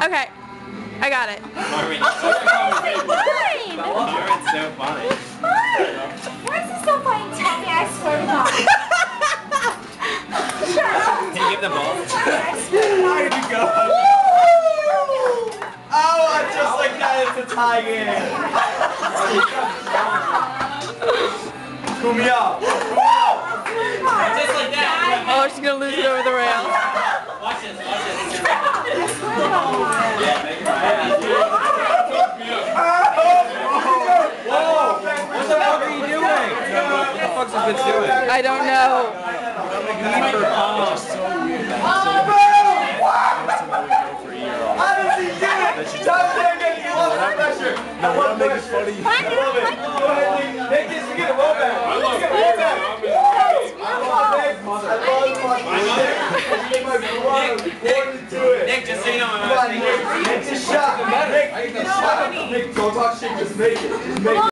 Okay, I got it. Fine. It's so funny. Why is this so funny? Tell me, I swear to God. Shut up. Can you give the ball? I swear to God. There you go. Oh, just like that, it's a tie game. Kumia. Just like that. Oh, she's gonna lose it over the rail. Watch this, watch this. I swear to God. Yeah, make it right. Whoa! What the fuck are you doing? What the fuck's this bitch doing? I don't know. Nick, just so you know, Nick, just shot. Nick, don't talk shit, just make it. Just make it.